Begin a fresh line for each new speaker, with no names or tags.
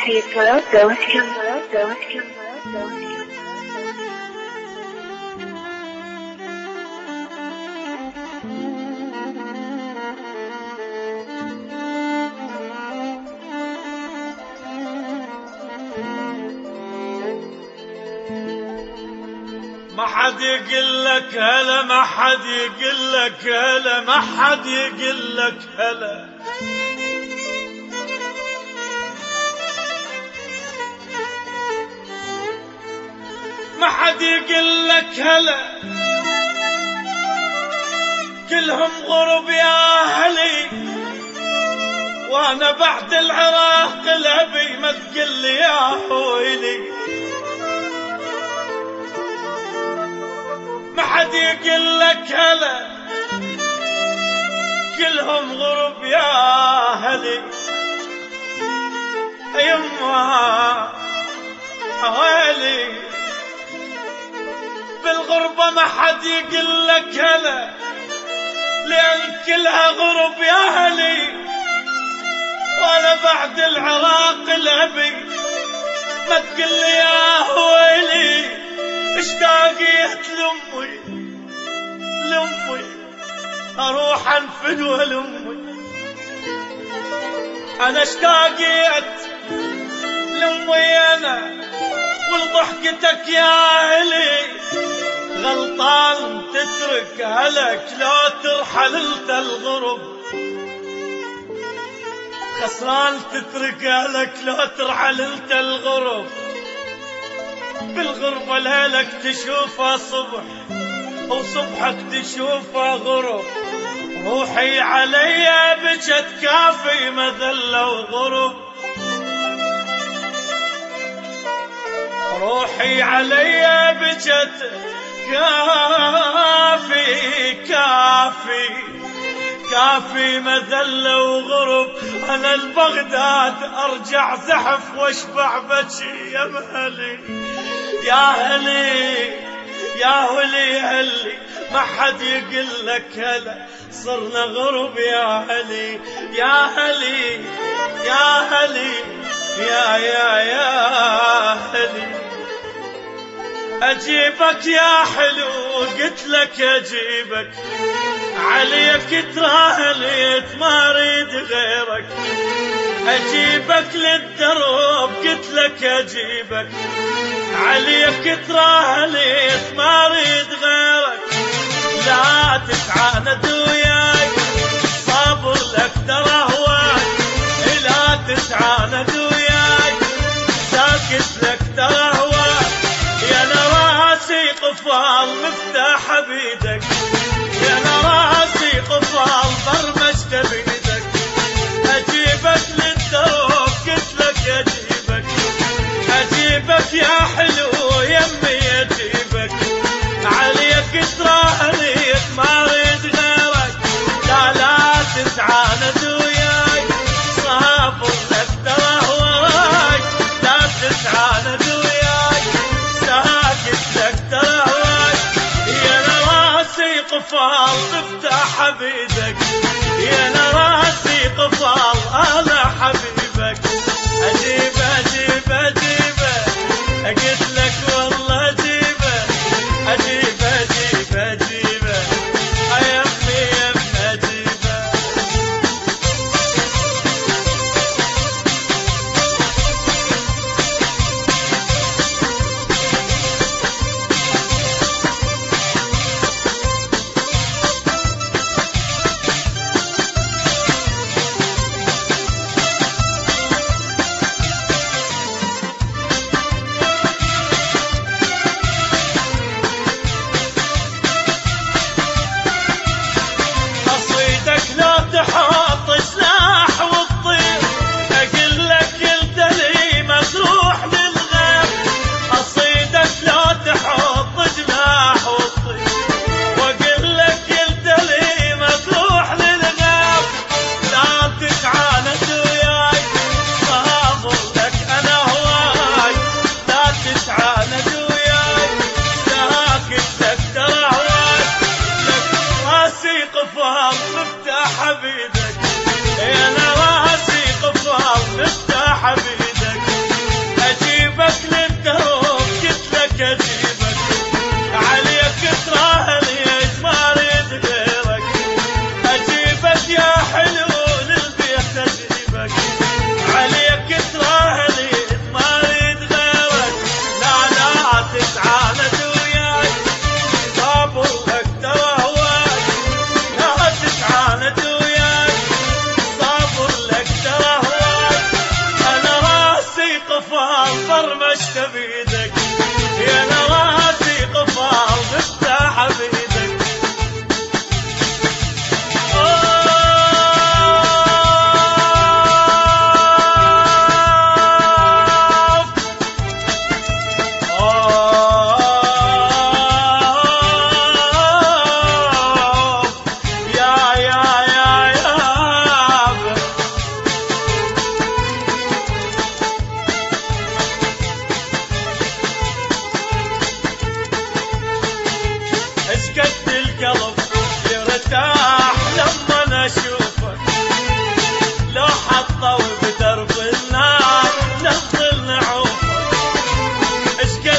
ما حد يقول لك هلا، ما حد يقول لك هلا، ما حد يقول لك هلا. ما حد يقول لك هلا، كلهم غرب يا أهلي، وانا بعد العراق الابي ما تقل لي يا ويلي. ما حد يقول لك هلا، كلهم غرب يا أهلي. يما ويلي بالغربة ما حد يقول لك هلا، لأن كلها غرب يا أهلي، وانا بعد العراق الابي ما تقل لي يا ويلي. اشتاقيت لأمي اروح انفدوى لأمي. انا اشتاقيت لأمي انا ولضحكتك يا اهلي. غلطان تترك اهلك لو ترحل انت الغرب، خسران تترك اهلك لو ترحل انت الغرب. بالغربة ليلك تشوفها صبح وصبحك تشوفها غرب. روحي عليا بجت كافي مذلة وغرب، روحي عليا بجت كافي مذلة وغرب. أنا البغداد أرجع زحف واشبع بجي يا مهلي يا هلي يا ولي هلي. ما حد يقول لك هلا، صرنا غرب يا هلي يا هلي يا هلي يا هلي. أجيبك يا حلو قلت لك أجيبك، عليك تراهليت ما أريد غيرك. أجيبك للدرب قلت لك أجيبك، عليك تراهليت ما أريد غيرك. لا تتعاند وياي صابر لك ترى هواي، لا تتعاند وياي ساكت لك ترى هواي. يا راسي قفال مفتاح بيدك، يا راسي قفال برمجت بيدك. اجيبك للدروب قلت لك اجيبك، اجيبك يا حلو يمي اجيبك. عليك تراهليك ما اريد غيرك. لا تتعاند وياي صابر لك ترى هواي. لا تتعاند وياي ساكت لك ترى هواي. يا راسي قفال مفتاح بيدك، يا راسي قفال انا حبيبك. اجيبه قلت لك والله اجيبه يا يمي اجيبه. ايش